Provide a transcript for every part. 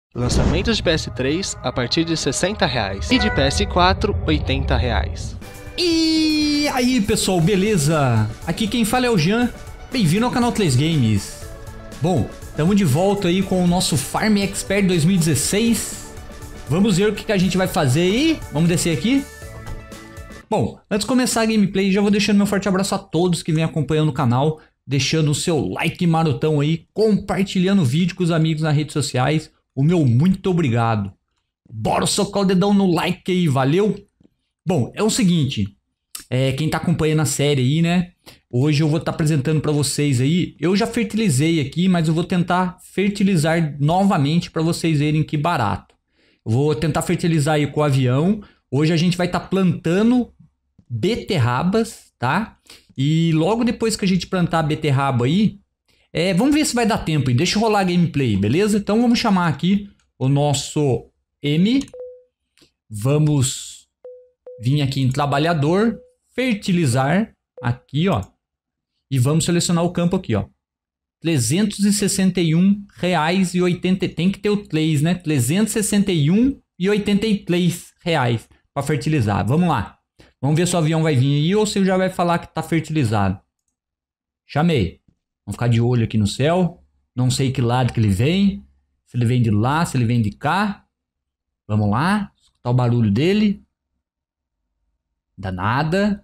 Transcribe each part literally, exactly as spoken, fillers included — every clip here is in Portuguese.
Lançamentos de P S três a partir de sessenta reais e de P S quatro, oitenta reais. E aí pessoal, beleza? Aqui quem fala é o Jean, bem-vindo ao canal Tlays Games. Bom, estamos de volta aí com o nosso Farm Expert dois mil e dezesseis. Vamos ver o que, que a gente vai fazer aí. Vamos descer aqui. Bom, antes de começar a gameplay, já vou deixando meu forte abraço a todos que vêm acompanhando o canal, deixando o seu like marotão aí, compartilhando o vídeo com os amigos nas redes sociais. O meu muito obrigado. Bora socar o dedão no like aí, valeu? Bom, é o seguinte, é, quem tá acompanhando a série aí, né? Hoje eu vou estar tá apresentando para vocês aí. Eu já fertilizei aqui, mas eu vou tentar fertilizar novamente para vocês verem que barato. Eu vou tentar fertilizar aí com o avião. Hoje a gente vai estar tá plantando beterrabas, tá? E logo depois que a gente plantar a beterraba aí, É, vamos ver se vai dar tempo aí. Deixa eu rolar a gameplay, beleza? Então vamos chamar aqui o nosso M. Vamos vir aqui em trabalhador, fertilizar aqui, ó. E vamos selecionar o campo aqui, ó. trezentos e sessenta e um reais e oitenta. Tem que ter o Tlays, né? trezentos e sessenta e um reais e oitenta e três reais para fertilizar. Vamos lá. Vamos ver se o avião vai vir aí ou se já vai falar que tá fertilizado. Chamei. Vamos ficar de olho aqui no céu. Não sei que lado que ele vem. Se ele vem de lá, se ele vem de cá. Vamos lá. Escutar o barulho dele. Dá nada.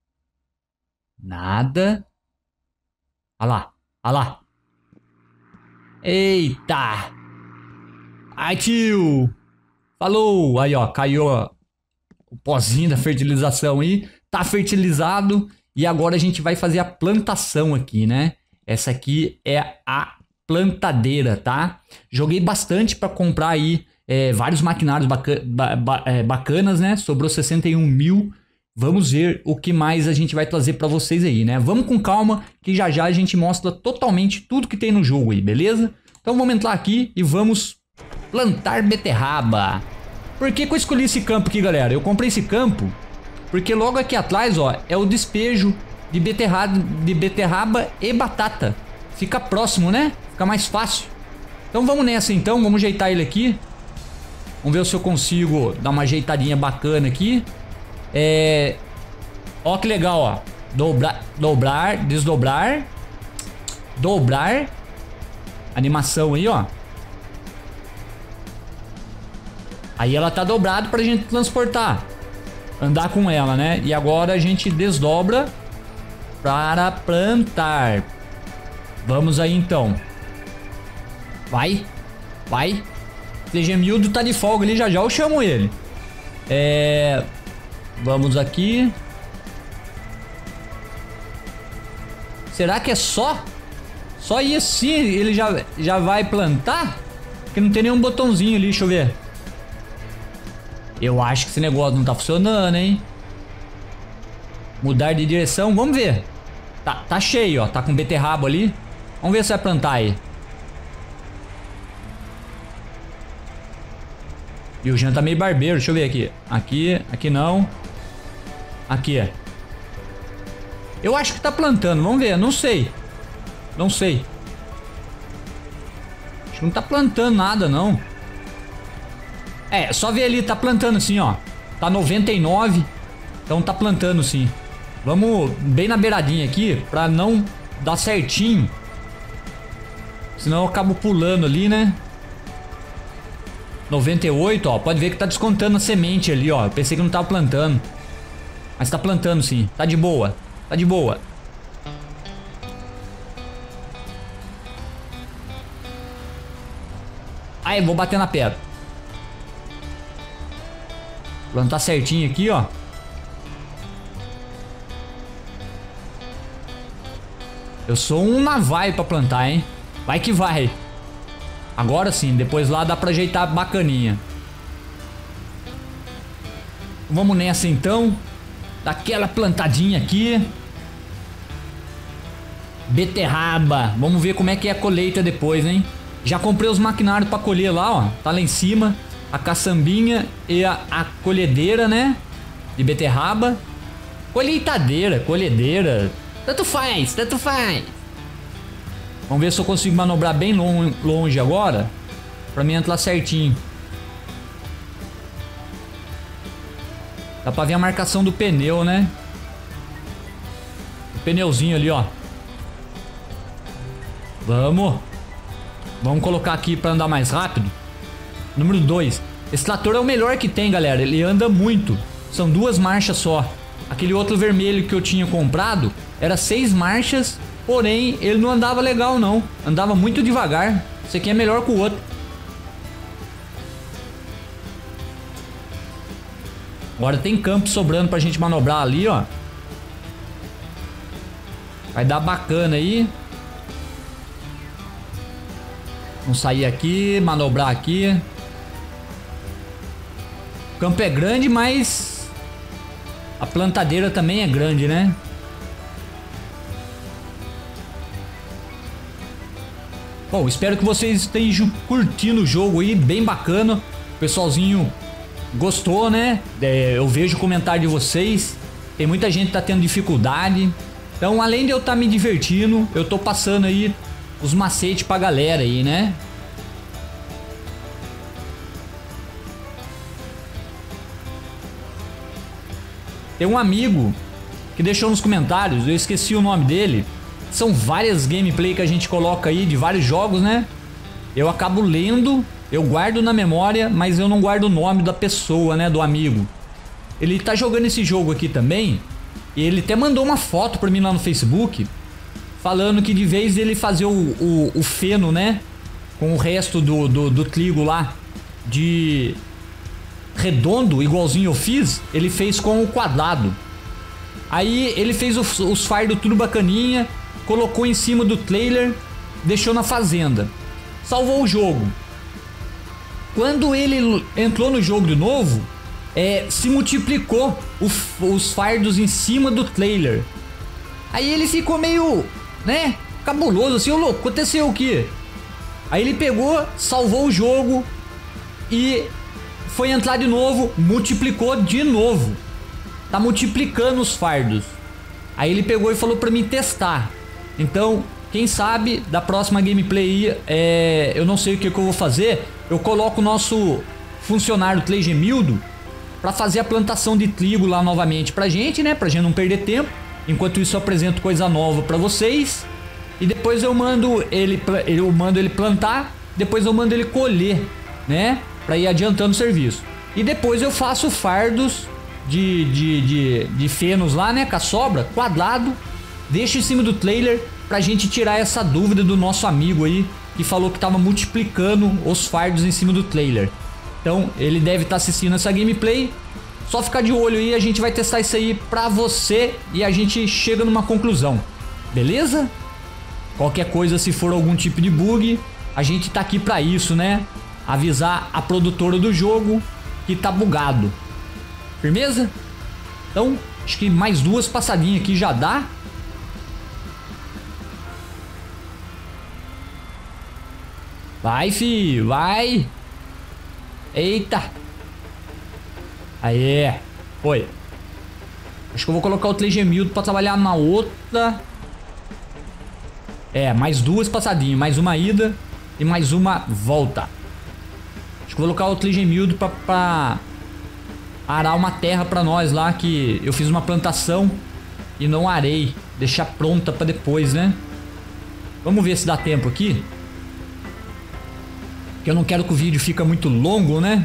Nada. Olha lá. Olha lá. Eita. Ai, tio. Falou. Aí, ó. Caiu ó, o pozinho da fertilização aí. Tá fertilizado. E agora a gente vai fazer a plantação aqui, né? Essa aqui é a plantadeira, tá? Joguei bastante para comprar aí é, vários maquinários baca ba ba é, bacanas, né? Sobrou sessenta e um mil. Vamos ver o que mais a gente vai trazer para vocês aí, né? Vamos com calma que já já a gente mostra totalmente tudo que tem no jogo aí, beleza? Então vamos entrar aqui e vamos plantar beterraba. Por que que eu escolhi esse campo aqui, galera? Eu comprei esse campo porque logo aqui atrás, ó, é o despejo de beterraba, de beterraba e batata. Fica próximo, né? Fica mais fácil. Então vamos nessa então, vamos ajeitar ele aqui. Vamos ver se eu consigo dar uma ajeitadinha bacana aqui. É... Ó que legal, ó. Dobrar, dobrar, desdobrar. Dobrar. Animação aí, ó. Aí ela tá dobrada pra gente transportar. Andar com ela, né? E agora a gente desdobra para plantar. Vamos aí então. Vai. Vai. C G Mildo tá de folga ali, já já eu chamo ele. É... Vamos aqui. Será que é só? Só ir assim ele já, já vai plantar? Porque não tem nenhum botãozinho ali, deixa eu ver. Eu acho que esse negócio não tá funcionando, hein? Mudar de direção, vamos ver. Tá, tá cheio, ó. Tá com beterraba ali. Vamos ver se vai plantar aí. E o Jean tá meio barbeiro. Deixa eu ver aqui. Aqui, aqui não. Aqui. Eu acho que tá plantando. Vamos ver, não sei. Não sei. Acho que não tá plantando nada, não. É, só ver ali, tá plantando sim, ó. Tá noventa e nove. Então tá plantando sim. Vamos bem na beiradinha aqui, pra não dar certinho. Senão eu acabo pulando ali, né? noventa e oito, ó. Pode ver que tá descontando a semente ali, ó. Eu pensei que não tava plantando. Mas tá plantando sim. Tá de boa. Tá de boa. Aí, vou bater na pedra. Plantar certinho aqui, ó. Eu sou um navai pra plantar, hein? Vai que vai. Agora sim, depois lá dá pra ajeitar bacaninha. Vamos nessa então. Daquela plantadinha aqui. Beterraba. Vamos ver como é que é a colheita depois, hein? Já comprei os maquinários pra colher lá, ó. Tá lá em cima. A caçambinha e a, a colhedeira, né? De beterraba. Colheitadeira, colhedeira. Tanto faz, tanto faz. Vamos ver se eu consigo manobrar bem longe agora. Pra mim entrar certinho. Dá pra ver a marcação do pneu, né? O pneuzinho ali, ó. Vamos. Vamos colocar aqui pra andar mais rápido. Número dois. Esse trator é o melhor que tem, galera. Ele anda muito. São duas marchas só. Aquele outro vermelho que eu tinha comprado era seis marchas. Porém, ele não andava legal, não. Andava muito devagar. Esse aqui é melhor que o outro. Agora tem campo sobrando pra gente manobrar ali, ó. Vai dar bacana aí. Vamos sair aqui, manobrar aqui. O campo é grande, mas a plantadeira também é grande, né? Bom, espero que vocês estejam curtindo o jogo aí, bem bacana. O pessoalzinho gostou, né? É, eu vejo o comentário de vocês. Tem muita gente que tá tendo dificuldade. Então, além de eu estar tá me divertindo, eu tô passando aí os macetes pra galera aí, né? Tem um amigo que deixou nos comentários, eu esqueci o nome dele. São várias gameplay que a gente coloca aí de vários jogos, né? Eu acabo lendo, eu guardo na memória, mas eu não guardo o nome da pessoa, né? Do amigo. Ele tá jogando esse jogo aqui também. E ele até mandou uma foto pra mim lá no Facebook, falando que de vez ele fazer o, o, o feno, né? Com o resto do, do, do trigo lá de redondo, igualzinho eu fiz, ele fez com o quadrado. Aí ele fez os, os fardos tudo bacaninha, colocou em cima do trailer, deixou na fazenda. Salvou o jogo. Quando ele entrou no jogo de novo, é, se multiplicou o, os fardos em cima do trailer. Aí ele ficou meio, né, cabuloso assim, ô louco, aconteceu o quê? Aí ele pegou, salvou o jogo e foi entrar de novo, multiplicou de novo. Tá multiplicando os fardos. Aí ele pegou e falou pra mim testar. Então, quem sabe da próxima gameplay, é, eu não sei o que, que eu vou fazer. Eu coloco o nosso funcionário Tleigemildo pra fazer a plantação de trigo lá novamente pra gente, né? Pra gente não perder tempo. Enquanto isso eu apresento coisa nova pra vocês. E depois eu mando ele, eu mando ele plantar. Depois eu mando ele colher, né? Pra ir adiantando o serviço. E depois eu faço fardos de, de, de, de fenos lá, né? Com a sobra, quadrado. Deixo em cima do trailer pra gente tirar essa dúvida do nosso amigo aí, que falou que tava multiplicando os fardos em cima do trailer. Então ele deve estar assistindo essa gameplay. Só ficar de olho aí, a gente vai testar isso aí pra você e a gente chega numa conclusão. Beleza? Qualquer coisa, se for algum tipo de bug, a gente tá aqui pra isso, né? Avisar a produtora do jogo que tá bugado. Firmeza? Então, acho que mais duas passadinhas aqui já dá. Vai, filho, vai. Eita. Aê. Foi. Acho que eu vou colocar o Tleigemildo pra trabalhar na outra. É, mais duas passadinhas. Mais uma ida e mais uma volta. Acho que eu vou colocar o Tleigemildo pra, pra arar uma terra pra nós lá, que eu fiz uma plantação e não arei. Deixar pronta pra depois, né? Vamos ver se dá tempo aqui. Porque eu não quero que o vídeo fique muito longo, né?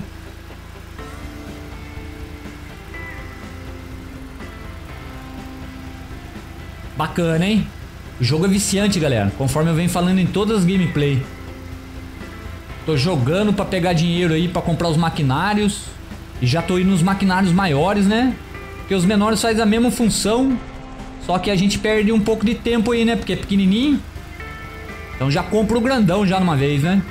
Bacana, hein? O jogo é viciante, galera. Conforme eu venho falando em todas as gameplay. Tô jogando pra pegar dinheiro aí pra comprar os maquinários. E já tô indo nos maquinários maiores, né? Porque os menores fazem a mesma função. Só que a gente perde um pouco de tempo aí, né? Porque é pequenininho. Então já compro o grandão já numa vez, né?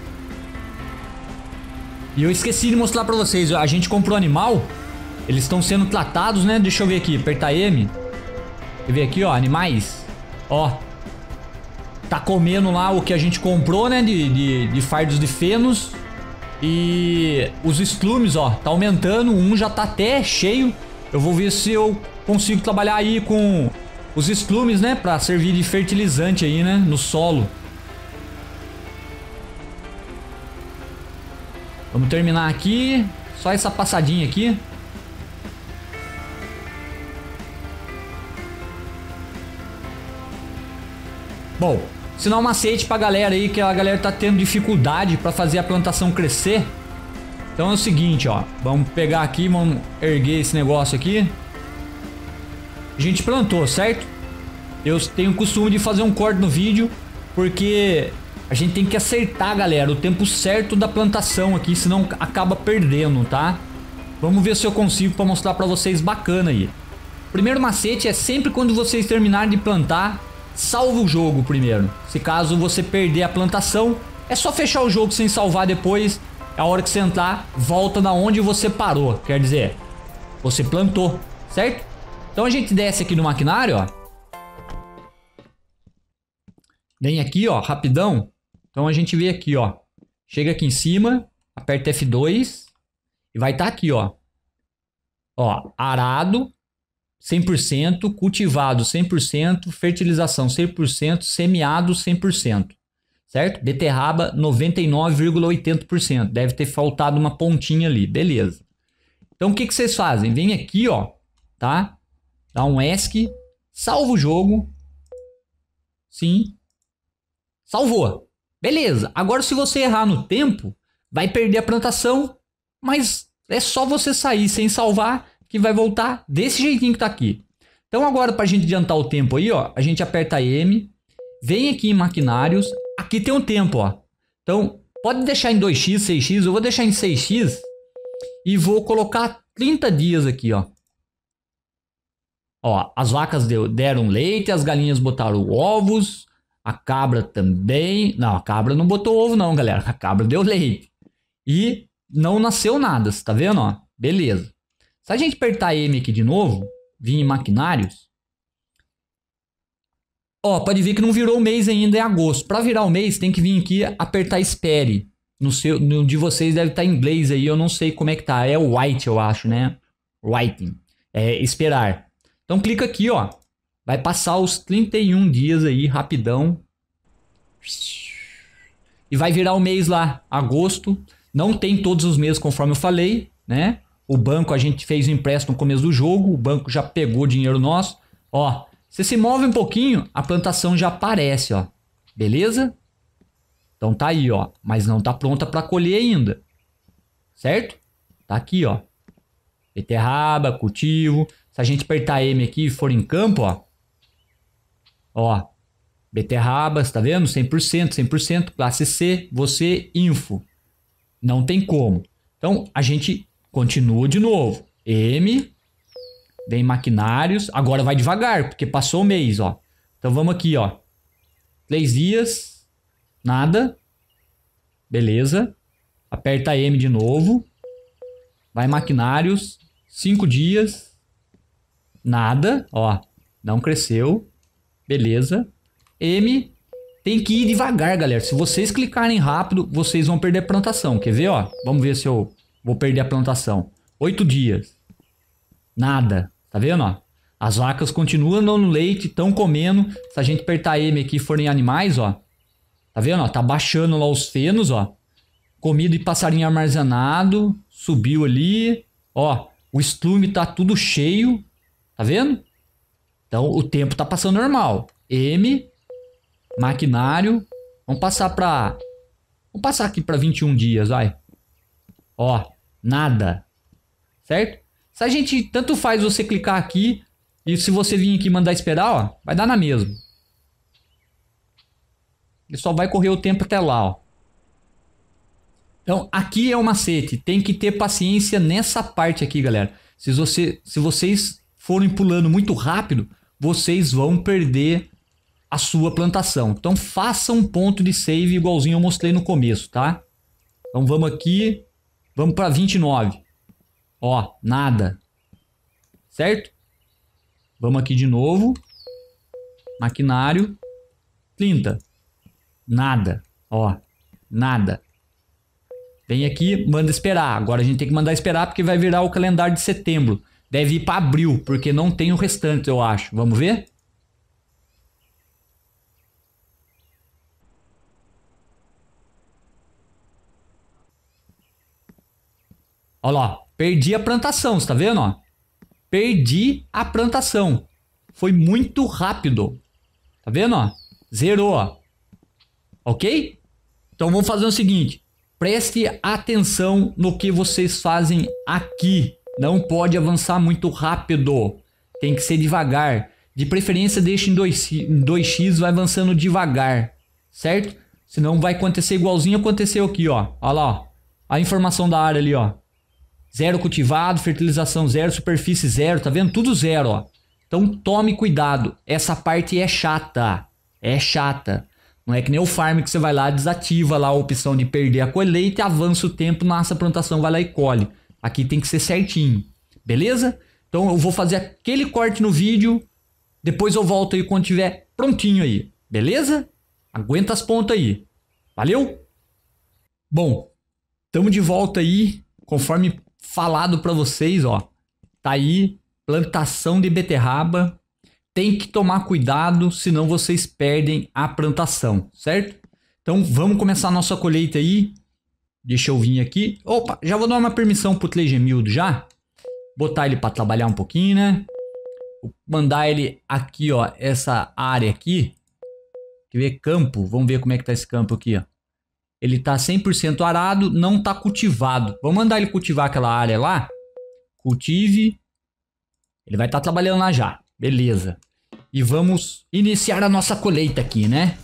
E eu esqueci de mostrar pra vocês. A gente comprou animal. Eles estão sendo tratados, né? Deixa eu ver aqui. Apertar M. Deixa eu ver aqui, ó. Animais. Ó. Tá comendo lá o que a gente comprou, né? De, de, de fardos de fenos. E os estrumes, ó. Tá aumentando. Um já tá até cheio. Eu vou ver se eu consigo trabalhar aí com os estrumes, né? Pra servir de fertilizante aí, né? No solo. Vamos terminar aqui. Só essa passadinha aqui. Bom, sinal macete pra galera aí, que a galera tá tendo dificuldade pra fazer a plantação crescer. Então é o seguinte, ó. Vamos pegar aqui, vamos erguer esse negócio aqui. A gente plantou, certo? Eu tenho o costume de fazer um corte no vídeo, porque a gente tem que acertar, galera, o tempo certo da plantação aqui, senão acaba perdendo, tá? Vamos ver se eu consigo pra mostrar pra vocês bacana aí. Primeiro macete é sempre quando vocês terminarem de plantar, salva o jogo primeiro. Se caso você perder a plantação, é só fechar o jogo sem salvar depois. É a hora que você entrar, volta na onde você parou. Quer dizer, você plantou, certo? Então a gente desce aqui no maquinário, ó. Vem aqui, ó, rapidão. Então a gente vê aqui, ó. Chega aqui em cima, aperta F dois e vai estar aqui, ó. Ó, arado cem por cento, cultivado cem por cento, fertilização cem por cento, semeado cem por cento. Certo? Beterraba noventa e nove vírgula oitenta por cento. Deve ter faltado uma pontinha ali. Beleza. Então o que, que vocês fazem? Vem aqui, ó. Tá? Dá um ESC. Salva o jogo. Sim. Salvou. Beleza. Agora se você errar no tempo, vai perder a plantação. Mas é só você sair sem salvar que vai voltar desse jeitinho que tá aqui. Então agora pra gente adiantar o tempo aí, ó. A gente aperta M. Vem aqui em maquinários. Aqui tem um tempo, ó. Então, pode deixar em dois x, seis x. Eu vou deixar em seis x. E vou colocar trinta dias aqui, ó. Ó, as vacas deu, deram leite. As galinhas botaram ovos. A cabra também. Não, a cabra não botou ovo não, galera. A cabra deu leite. E não nasceu nada, tá vendo, ó? Beleza. Se a gente apertar M aqui de novo, vir em maquinários. Ó, pode ver que não virou o mês ainda, é agosto. Para virar o mês, tem que vir aqui apertar espere. No seu, no de vocês deve estar em inglês aí, eu não sei como é que tá. É o white, eu acho, né? Writing. É esperar. Então clica aqui, ó. Vai passar os trinta e um dias aí, rapidão. E vai virar o mês lá, agosto. Não tem todos os meses, conforme eu falei, né? O banco, a gente fez o empréstimo no começo do jogo. O banco já pegou o dinheiro nosso. Ó. Você se move um pouquinho, a plantação já aparece, ó. Beleza? Então tá aí, ó. Mas não tá pronta para colher ainda. Certo? Tá aqui, ó. Beterraba, cultivo. Se a gente apertar M aqui e for em campo, ó. Ó. Beterrabas, tá vendo? cem por cento, cem por cento. Classe C, você, info. Não tem como. Então a gente continua de novo. M... Vem maquinários. Agora vai devagar, porque passou o mês, ó. Então vamos aqui, ó. Três dias. Nada. Beleza. Aperta M de novo. Vai maquinários. Cinco dias. Nada. Ó. Não cresceu. Beleza. M. Tem que ir devagar, galera. Se vocês clicarem rápido, vocês vão perder a plantação. Quer ver, ó? Vamos ver se eu vou perder a plantação. Oito dias. Nada. Tá vendo, ó? As vacas continuam dando leite, estão comendo. Se a gente apertar M aqui e forem animais, ó. Tá vendo, ó? Tá baixando lá os fenos, ó. Comida e passarinho armazenado. Subiu ali. Ó, o estrume tá tudo cheio. Tá vendo? Então o tempo tá passando normal. M. Maquinário. Vamos passar pra... Vamos passar aqui pra vinte e um dias, vai. Ó, nada. Certo? Se a gente, tanto faz você clicar aqui e se você vir aqui e mandar esperar, ó, vai dar na mesma. Ele só vai correr o tempo até lá, ó. Então, aqui é o macete. Tem que ter paciência nessa parte aqui, galera. Se, você, se vocês forem pulando muito rápido, vocês vão perder a sua plantação. Então, faça um ponto de save igualzinho eu mostrei no começo, tá? Então, vamos aqui. Vamos para vinte e nove. Ó, nada. Certo? Vamos aqui de novo. Maquinário. trinta. Nada. Ó, nada. Vem aqui, manda esperar. Agora a gente tem que mandar esperar porque vai virar o calendário de setembro. Deve ir para abril, porque não tem o restante, eu acho. Vamos ver? Olha lá, perdi a plantação, você tá vendo, ó? Perdi a plantação. Foi muito rápido. Tá vendo, ó? Zerou, ó. Ok? Então vamos fazer o seguinte. Preste atenção no que vocês fazem aqui. Não pode avançar muito rápido. Tem que ser devagar. De preferência deixe em dois x, vai avançando devagar. Certo? Senão vai acontecer igualzinho aconteceu aqui, ó. Olha lá, ó. A informação da área ali, ó. Zero cultivado, fertilização zero, superfície zero. Tá vendo? Tudo zero, ó. Então tome cuidado. Essa parte é chata. É chata. Não é que nem o farm que você vai lá, desativa lá a opção de perder a colheita, avança o tempo, nasce a plantação, vai lá e colhe. Aqui tem que ser certinho. Beleza? Então eu vou fazer aquele corte no vídeo. Depois eu volto aí quando tiver prontinho aí. Beleza? Aguenta as pontas aí. Valeu? Bom, estamos de volta aí. Conforme falado para vocês, ó. Tá aí, plantação de beterraba. Tem que tomar cuidado, senão vocês perdem a plantação, certo? Então vamos começar a nossa colheita aí. Deixa eu vir aqui. Opa, já vou dar uma permissão pro Tlegemildo já. Botar ele para trabalhar um pouquinho, né? Vou mandar ele aqui, ó, essa área aqui. Quer ver campo? Vamos ver como é que tá esse campo aqui, ó. Ele tá cem por cento arado, não tá cultivado. Vamos mandar ele cultivar aquela área lá. Cultive. Ele vai estar tá trabalhando lá já. Beleza. E vamos iniciar a nossa colheita aqui, né?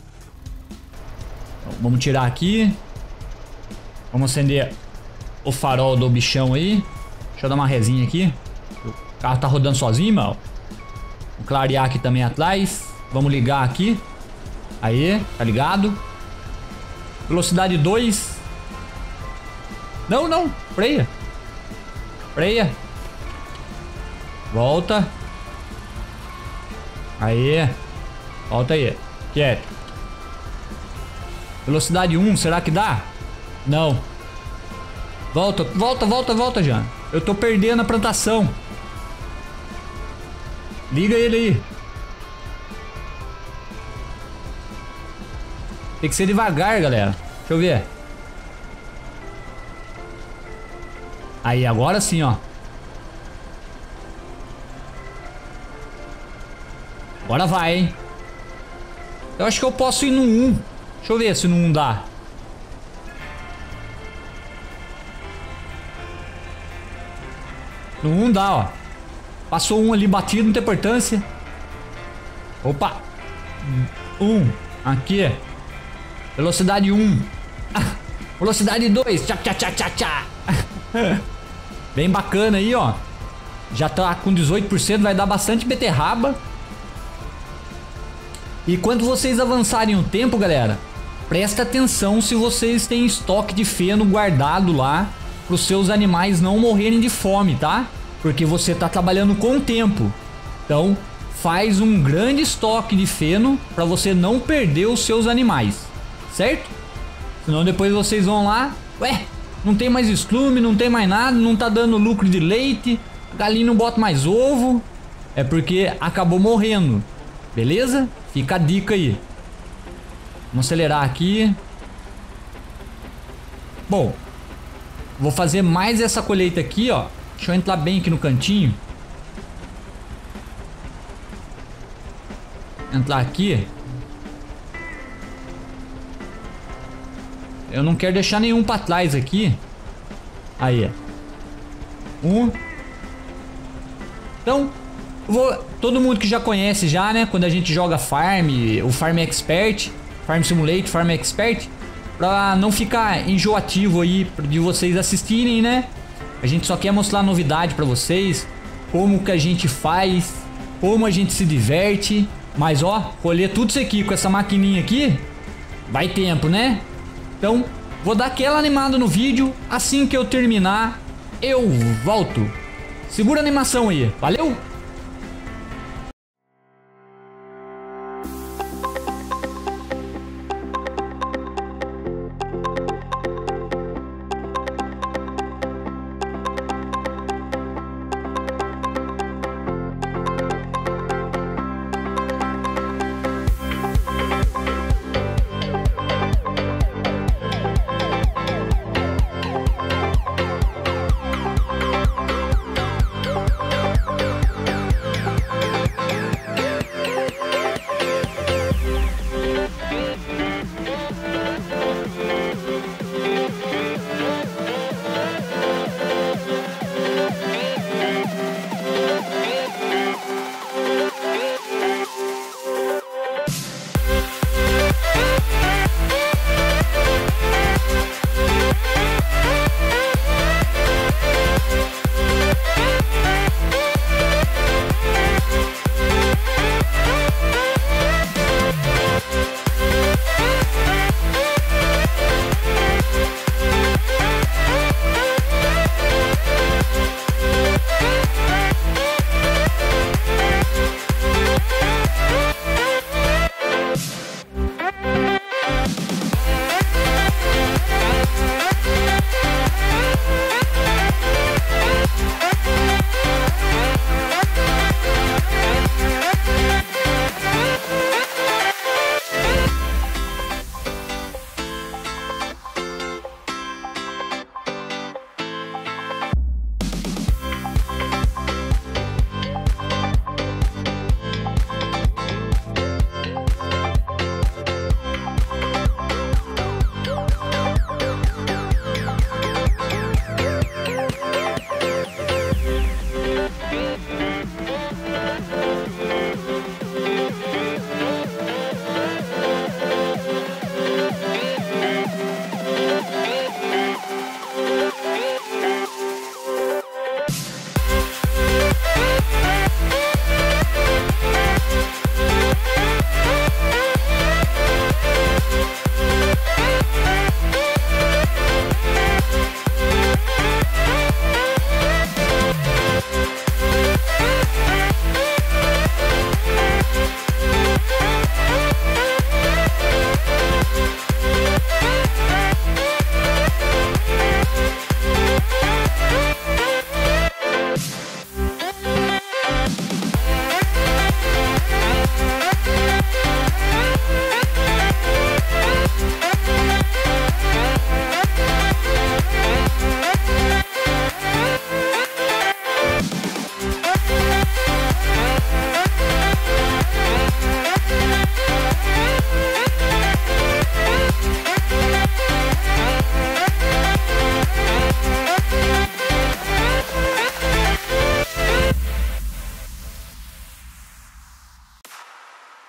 Então, vamos tirar aqui. Vamos acender o farol do bichão aí. Deixa eu dar uma resinha aqui. O carro tá rodando sozinho, mano. Vou clarear aqui também atrás. Vamos ligar aqui. Aí, tá ligado? Velocidade dois. Não, não. Freia. Freia. Volta. Aí. Volta aí. Quieto. Velocidade um, será que dá? Não. Volta, volta, volta, volta já. Eu tô perdendo a plantação. Liga ele aí. Tem que ser devagar, galera. Deixa eu ver. Aí, agora sim, ó. Agora vai, hein? Eu acho que eu posso ir no um. Deixa eu ver se no um dá. No um dá, ó. Passou um ali batido, não tem importância. Opa. um. Aqui. Velocidade um. Ah, velocidade dois. Tchá, tchá, tchá, tchá, tchá. Bem bacana aí, ó. Já tá com dezoito por cento, vai dar bastante beterraba. E quando vocês avançarem o tempo, galera, presta atenção se vocês têm estoque de feno guardado lá para os seus animais não morrerem de fome, tá? Porque você tá trabalhando com o tempo. Então, faz um grande estoque de feno para você não perder os seus animais, certo? Senão depois vocês vão lá, ué, não tem mais estrume, não tem mais nada, não tá dando lucro de leite, galinha não bota mais ovo, é porque acabou morrendo, beleza? Fica a dica aí. Vamos acelerar aqui. Bom, vou fazer mais essa colheita aqui, ó. Deixa eu entrar bem aqui no cantinho. Entrar aqui. Eu não quero deixar nenhum pra trás aqui. Aí, ó. Um. Então, vou, todo mundo que já conhece já, né? Quando a gente joga Farm, o Farm Expert, Farm Simulator, Farm Expert, pra não ficar enjoativo aí de vocês assistirem, né? A gente só quer mostrar novidade pra vocês, como que a gente faz, como a gente se diverte. Mas ó, colher tudo isso aqui com essa maquininha aqui, vai tempo, né? Então, vou dar aquela animada no vídeo. Assim que eu terminar, eu volto. Segura a animação aí, valeu?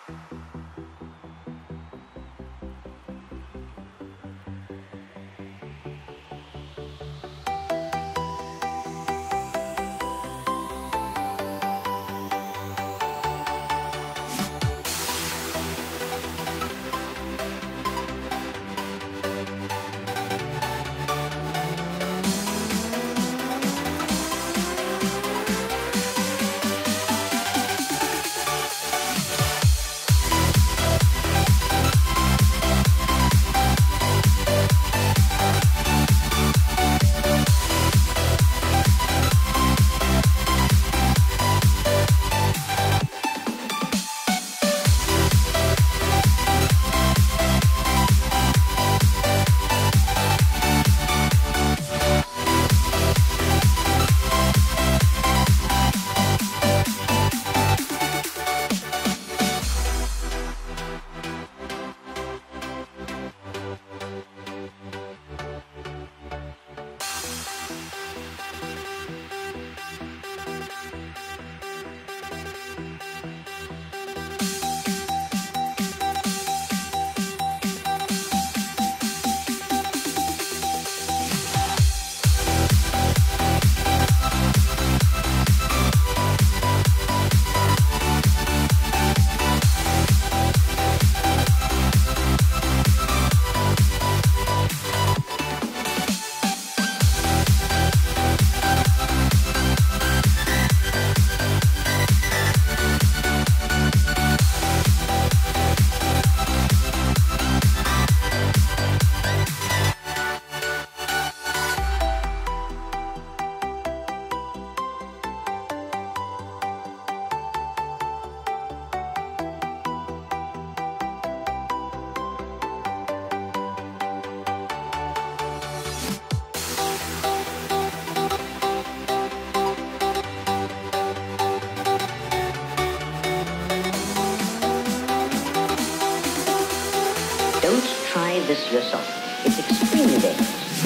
Don't try this yourself. It's extremely dangerous.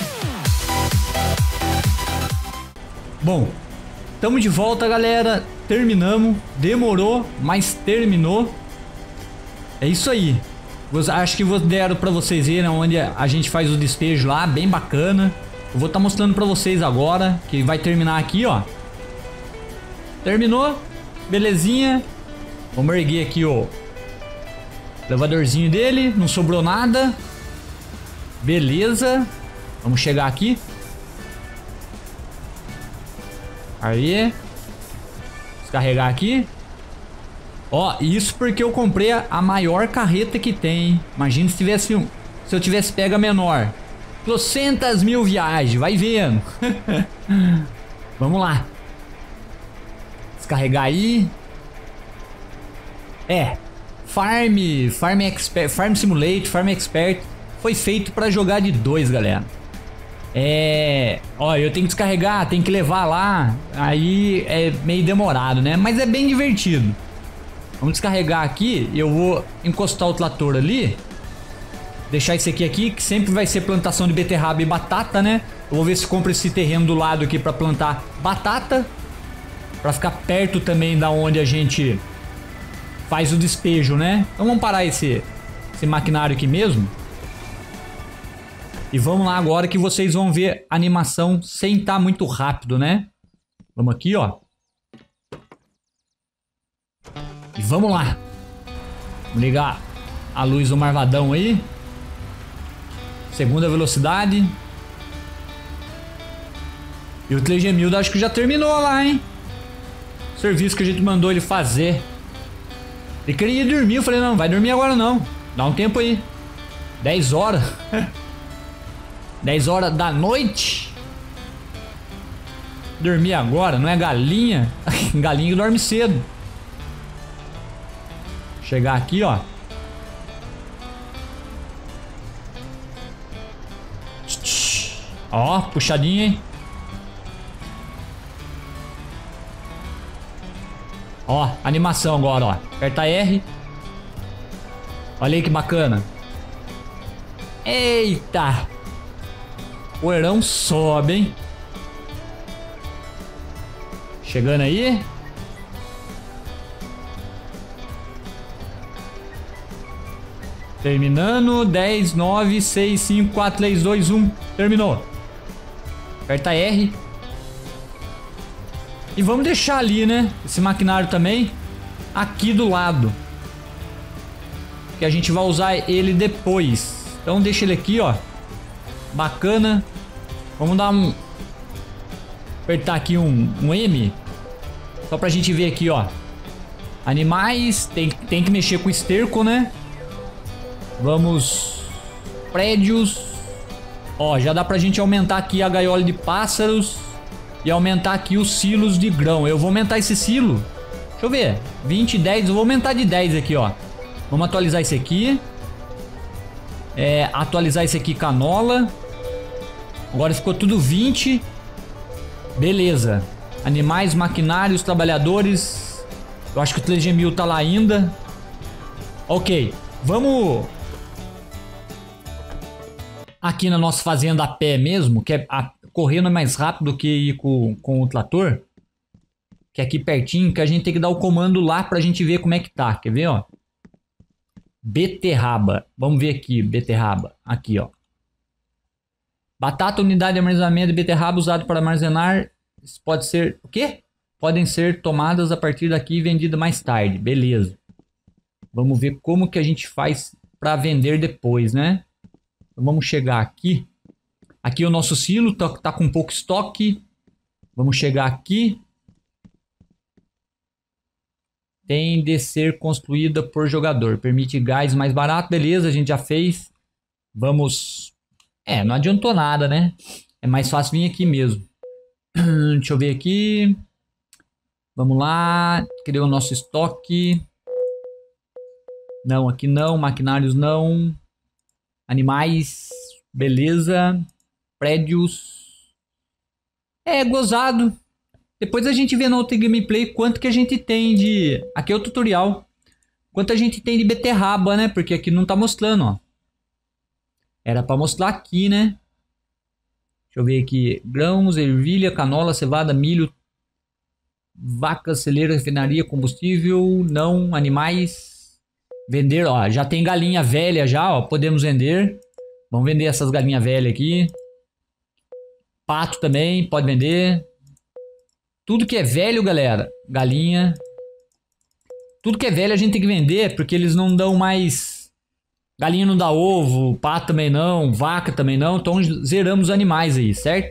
Bom, estamos de volta, galera. Terminamos. Demorou, mas terminou. É isso aí. Acho que vou deram pra vocês verem onde a gente faz o despejo lá, bem bacana. Eu vou estar mostrando pra vocês agora, que vai terminar aqui, ó. Terminou, belezinha. Vamos erguer aqui o elevadorzinho dele, não sobrou nada. Beleza. Vamos chegar aqui. Aí. Descarregar aqui. Ó, isso porque eu comprei a, a maior carreta que tem. Imagina se tivesse um, se eu tivesse pego a menor. Trocentas mil viagens, vai vendo. Vamos lá. Descarregar aí. É. Farm, Farm Expert, Farm Simulator, Farm Expert foi feito pra jogar de dois, galera. É... Ó, eu tenho que descarregar, tenho que levar lá. Aí é meio demorado, né? Mas é bem divertido. Vamos descarregar aqui. Eu vou encostar o trator ali. Deixar esse aqui aqui, que sempre vai ser plantação de beterraba e batata, né? Eu vou ver se compro esse terreno do lado aqui pra plantar batata. Pra ficar perto também da onde a gente faz o despejo, né? Então vamos parar esse, esse maquinário aqui mesmo. E vamos lá agora que vocês vão ver a animação sem estar muito rápido, né? Vamos aqui, ó. E vamos lá. Vamos ligar a luz do marvadão aí. Segunda velocidade. E o Tlegemildo acho que já terminou lá, hein? O serviço que a gente mandou ele fazer. Ele queria dormir, eu falei, não, vai dormir agora não. Dá um tempo aí. dez horas. dez horas da noite. Dormir agora, não é galinha. Galinha dorme cedo. Chegar aqui, ó. Ó, puxadinha, hein? Ó, animação agora, ó. Aperta R. Olha aí que bacana. Eita! O poeirão sobe, hein? Chegando aí. Terminando. dez, nove, seis, cinco, quatro, três, dois, um. Terminou. Aperta R. E vamos deixar ali, né? Esse maquinário também. Aqui do lado. Que a gente vai usar ele depois. Então deixa ele aqui, ó. Bacana. Vamos dar um... Apertar aqui um, um M. Só pra gente ver aqui, ó. Animais. Tem, tem que mexer com esterco, né? Vamos... Prédios. Ó, já dá pra gente aumentar aqui a gaiola de pássaros. E aumentar aqui os silos de grão. Eu vou aumentar esse silo. Deixa eu ver. vinte, dez. Eu vou aumentar de dez aqui, ó. Vamos atualizar esse aqui. É, atualizar esse aqui, canola. Agora ficou tudo vinte. Beleza. Animais, maquinários, trabalhadores. Eu acho que o três G mil tá lá ainda. Ok. Vamos... Aqui na nossa fazenda a pé mesmo. Que é a... correndo é mais rápido do que ir com, com o trator. Que é aqui pertinho. Que a gente tem que dar o comando lá pra gente ver como é que tá. Quer ver, ó? Beterraba. Vamos ver aqui, beterraba. Aqui, ó. Batata, unidade de armazenamento de beterraba usado para armazenar. Pode ser... O quê? Podem ser tomadas a partir daqui e vendidas mais tarde. Beleza. Vamos ver como que a gente faz para vender depois, né? Então vamos chegar aqui. Aqui é o nosso silo. Tá, tá com pouco estoque. Vamos chegar aqui. Tem de ser construída por jogador. Permite gás mais barato. Beleza, a gente já fez. Vamos... É, não adiantou nada, né? É mais fácil vir aqui mesmo. Deixa eu ver aqui. Vamos lá. Cadê o nosso estoque? Não, aqui não. Maquinários não. Animais. Beleza. Prédios. É, gozado. Depois a gente vê na outra gameplay quanto que a gente tem de... Aqui é o tutorial. Quanto a gente tem de beterraba, né? Porque aqui não tá mostrando, ó. Era pra mostrar aqui, né? Deixa eu ver aqui. Grãos, ervilha, canola, cevada, milho, vaca, celeira, refinaria, combustível, não, animais. Vender, ó. Já tem galinha velha já, ó. Podemos vender. Vamos vender essas galinhas velhas aqui. Pato também, pode vender. Tudo que é velho, galera, galinha. Tudo que é velho a gente tem que vender, porque eles não dão mais... Galinha não dá ovo, pato também não, vaca também não. Então zeramos os animais aí, certo?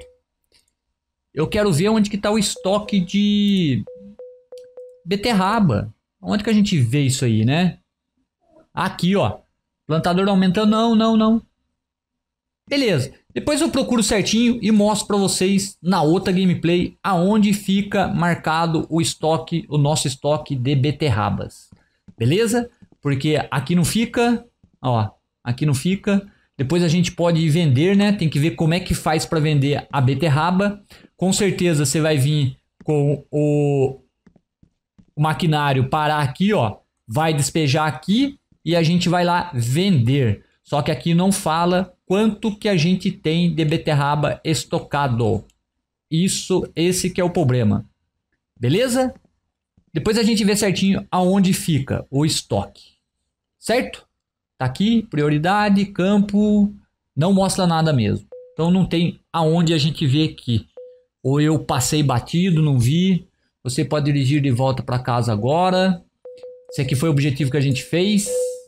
Eu quero ver onde que tá o estoque de beterraba. Onde que a gente vê isso aí, né? Aqui, ó. Plantador aumentando, não, não, não. Beleza. Depois eu procuro certinho e mostro pra vocês na outra gameplay aonde fica marcado o estoque, o nosso estoque de beterrabas. Beleza? Porque aqui não fica, ó, aqui não fica. Depois a gente pode vender, né? Tem que ver como é que faz para vender a beterraba. Com certeza você vai vir com o, o maquinário parar aqui, ó. Vai despejar aqui e a gente vai lá vender. Só que aqui não fala quanto que a gente tem de beterraba estocado. Isso, esse que é o problema. Beleza? Depois a gente vê certinho aonde fica o estoque. Certo? Tá aqui, prioridade, campo, não mostra nada mesmo. Então não tem aonde a gente vê aqui. Ou eu passei batido, não vi. Você pode dirigir de volta para casa agora. Esse aqui foi o objetivo que a gente fez.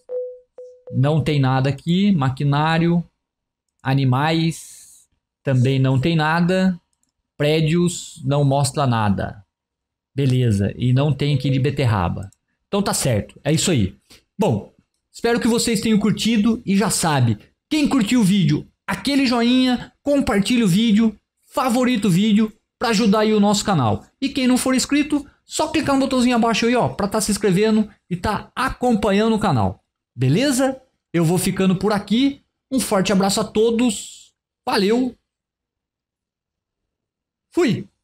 Não tem nada aqui. Maquinário, animais, também não tem nada. Prédios, não mostra nada. Beleza, e não tem aqui de beterraba. Então tá certo, é isso aí. Bom, espero que vocês tenham curtido e já sabe, quem curtiu o vídeo, aquele joinha, compartilha o vídeo, favorita o vídeo para ajudar aí o nosso canal. E quem não for inscrito, só clicar no botãozinho abaixo aí, ó, para estar tá se inscrevendo e tá acompanhando o canal. Beleza? Eu vou ficando por aqui. Um forte abraço a todos. Valeu. Fui.